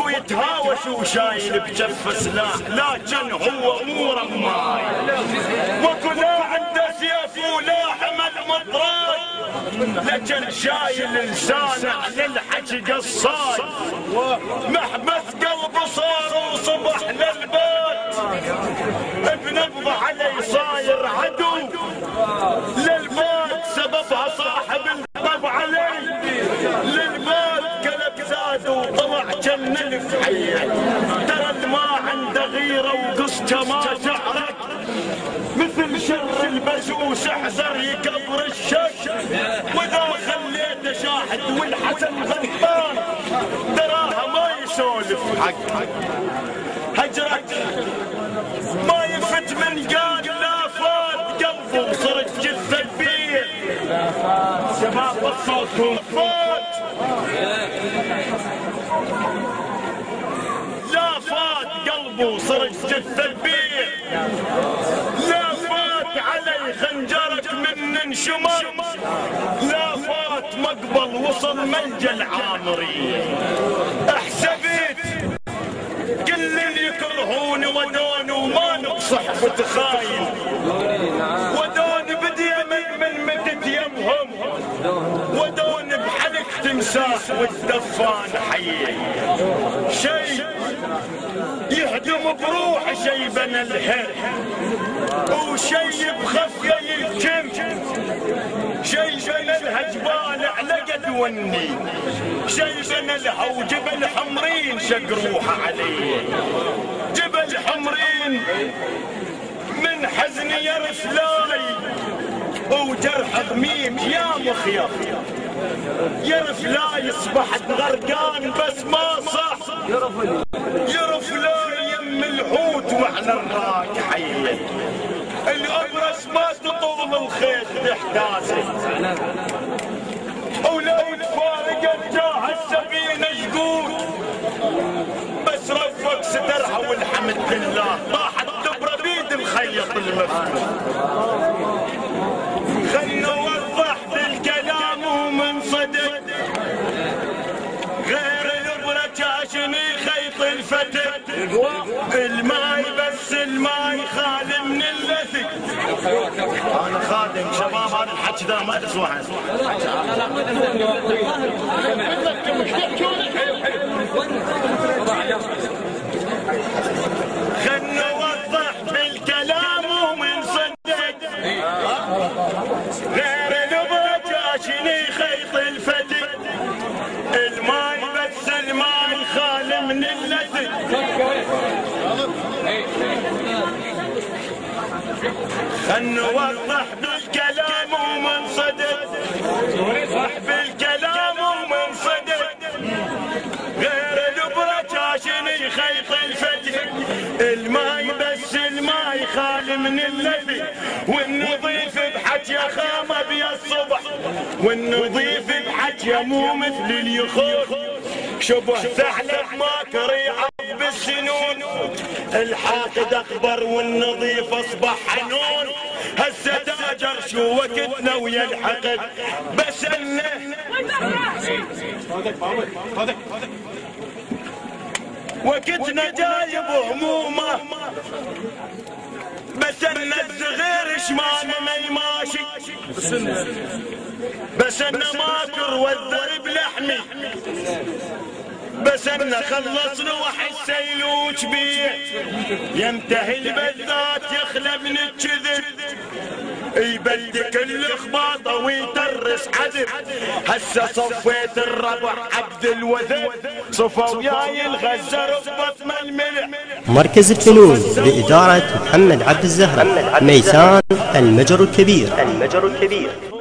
ويتهاوش وشايل بجفه سلاح، لكن هو مو رماي، واكو لا عنده سيف ولا حمل مطراد، لكن شايل لسانه على الحكي قصاي، محبس قلبه صار وصبح للبات، بنبض علي صاير عدو للبات، سببها صاحب الطب علي للبات، قلب زاد وطلع جن الفحية، ترى ما عنده غيره وقصته ما تعرف، مثل شر البسوس احذر يكبر الشك، واذا خليته شاهد والحسن غلطان تراها ما يسولف حق هجرك ما يفت من قال لا فات قلبه وصرت جثه كبير، شباب الصوت فات لا فات قلبه وصرت جثه كبير، لا فات علي خنجرك من انشمر، لا فات مقبل وصل ملجا العامري، احسبت كل اللي يكرهوني ودون وما نقصح وتخايل، ودون بدي من مدت يمهم، ودون بحلق تمساح والدفان حي، شي يهدم بروح شي بنى الهر، وشي بخفيه يلكم، شي بنى لها جبال على قد وني، شي بنى لها وجبل حمرين شق روحه علي، جبل حمرين من حزن يرث لاي، وجرح ضميم يا مخيف يرث لاي، صبحت غرقان بس ما صح، يرف لاي يم الحوت واحنا الراك حي، الابرص ما تطول الخيط تحتاسه، ولو تفارقت جاه السفينه شقود، بس ربك سترها والحمد لله، طاحت دبره بيد الخيط المفتوح، خلنا نوضح بالكلام ومن صدق، غير الابره كاشني خيط الفتك، الماي بس الماي خالي من اللثك، انا خادم شباب هذا الحكي ذا ما تسوى خلنا نوضح بالكلام ومن صدق، غير الابره كاشني خيط الفتك، الماي بس الماي خالي من اللثك، خلنا نوضح بالكلام ومن صدق، بالكلام ومن صدق، غير الابره كاشني خيط الفتك، الماي بس الماي خالي من اللثك، والنظيف بحكي خامه بيا الصبح، والنظيف بحكي مو مثل اليخوف، شبه ثعلب ماكر يعض بالسنون، الحاقد اكبر والنظيف اصبح حنون، هسه تاجر شو وقتنا ويا الحقد، بس انه وقتنا جايب همومه، بس ان الصغير شمال ما يماشي، بس انه ماكر والضرب لحمي، بس انه خلص روح السيلوج بيه، ينتهي البذات يخلى من الكذب، يبدك الاخباطه ويترس عذب، هسه صفيت الربع عبد الوذب، صفوا وياي الغزه ربط الملح. مركز الفنون بإدارة محمد عبد الزهرة، ميسان المجر الكبير.